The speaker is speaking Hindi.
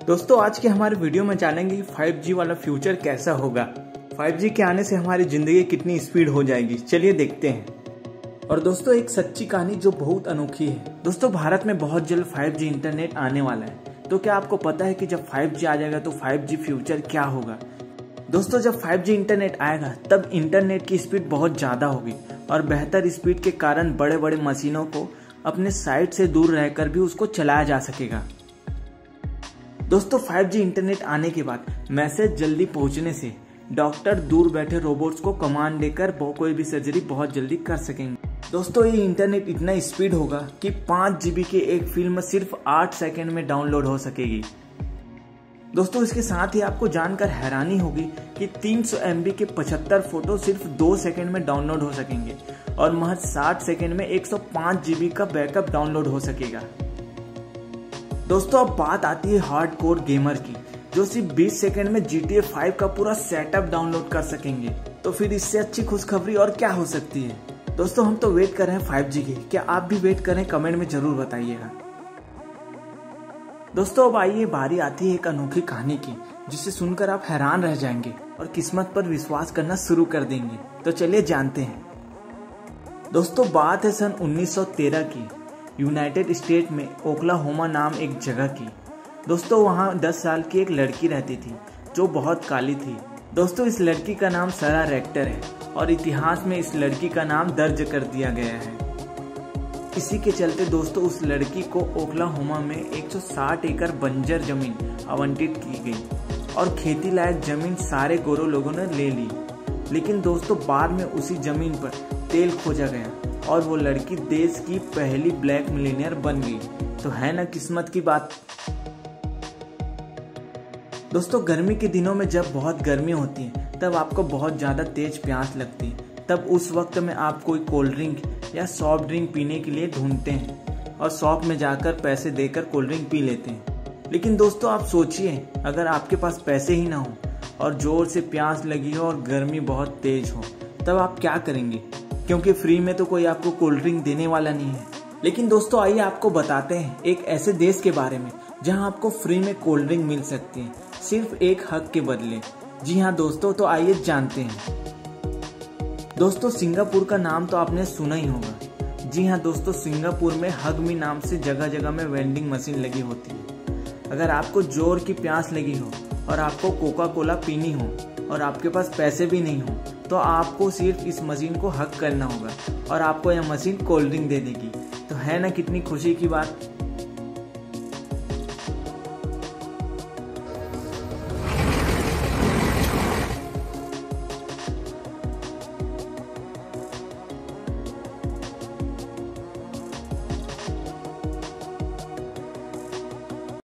दोस्तों आज के हमारे वीडियो में जानेंगे 5G वाला फ्यूचर कैसा होगा। 5G के आने से हमारी जिंदगी कितनी स्पीड हो जाएगी, चलिए देखते हैं। और दोस्तों एक सच्ची कहानी जो बहुत अनोखी है। दोस्तों भारत में बहुत जल्द 5G इंटरनेट आने वाला है। तो क्या आपको पता है कि जब 5G आ जाएगा तो 5G फ्यूचर क्या होगा। दोस्तों जब 5G इंटरनेट आएगा तब इंटरनेट की स्पीड बहुत ज्यादा होगी और बेहतर स्पीड के कारण बड़े बड़े मशीनों को अपने साइट से दूर रहकर भी उसको चलाया जा सकेगा। दोस्तों 5G इंटरनेट आने के बाद मैसेज जल्दी पहुंचने से डॉक्टर दूर बैठे रोबोट्स को कमांड देकर कोई भी सर्जरी बहुत जल्दी कर सकेंगे। दोस्तों ये इंटरनेट इतना स्पीड होगा कि 5 GB की एक फिल्म सिर्फ 8 सेकंड में डाउनलोड हो सकेगी। दोस्तों इसके साथ ही आपको जानकर हैरानी होगी कि 300 MB के 75 फोटो सिर्फ 2 सेकंड में डाउनलोड हो सकेंगे और महज 60 सेकंड में 105 GB का बैकअप डाउनलोड हो सकेगा। दोस्तों अब बात आती है हार्डकोर गेमर की, जो सिर्फ 20 सेकंड में GTA 5 का पूरा सेटअप डाउनलोड कर सकेंगे। तो फिर इससे अच्छी खुशखबरी और क्या हो सकती है। दोस्तों हम तो वेट कर रहे हैं 5G की, क्या आप भी वेट करें? कमेंट में जरूर बताइएगा। दोस्तों अब आइए बारी आती है एक अनोखी कहानी की, जिसे सुनकर आप हैरान रह जाएंगे और किस्मत पर विश्वास करना शुरू कर देंगे। तो चलिए जानते हैं। दोस्तों बात है सन 1913 की, यूनाइटेड स्टेट में ओक्लाहोमा नाम एक जगह की। दोस्तों वहाँ 10 साल की एक लड़की रहती थी जो बहुत काली थी। दोस्तों इस लड़की का नाम सारा रेक्टर है और इतिहास में इस लड़की का नाम दर्ज कर दिया गया है। इसी के चलते दोस्तों उस लड़की को ओक्लाहोमा में 160 एकड़ बंजर जमीन आवंटित की गई और खेती लायक जमीन सारे गोरों लोगों ने ले ली। लेकिन दोस्तों बाद में उसी जमीन पर तेल खोजा गया और वो लड़की देश की पहली ब्लैक मिलियनेयर बन गई। तो है ना किस्मत की बात। दोस्तों गर्मी के दिनों में जब बहुत गर्मी होती है तब आपको बहुत ज्यादा तेज प्यास लगती है। तब उस वक्त में आप कोई कोल्ड ड्रिंक या सॉफ्ट ड्रिंक पीने के लिए ढूंढते हैं और शॉप में जाकर पैसे देकर कोल्ड ड्रिंक पी लेते हैं। लेकिन दोस्तों आप सोचिए, अगर आपके पास पैसे ही ना हो और जोर से प्यास लगी हो और गर्मी बहुत तेज हो, तब आप क्या करेंगे? क्योंकि फ्री में तो कोई आपको कोल्ड ड्रिंक देने वाला नहीं है। लेकिन दोस्तों आइए आपको बताते हैं एक ऐसे देश के बारे में जहां आपको फ्री में कोल्ड ड्रिंक मिल सकती है, सिर्फ एक हक के बदले। जी हाँ दोस्तों, तो आइए जानते हैं। दोस्तों सिंगापुर का नाम तो आपने सुना ही होगा। जी हाँ दोस्तों, सिंगापुर में हग मी नाम से जगह जगह में वेंडिंग मशीन लगी होती है। अगर आपको जोर की प्यास लगी हो और आपको कोका कोला पीनी हो और आपके पास पैसे भी नहीं हो, तो आपको सिर्फ इस मशीन को हक करना होगा और आपको यह मशीन कोल्ड ड्रिंक दे देगी। तो है ना कितनी खुशी की बात।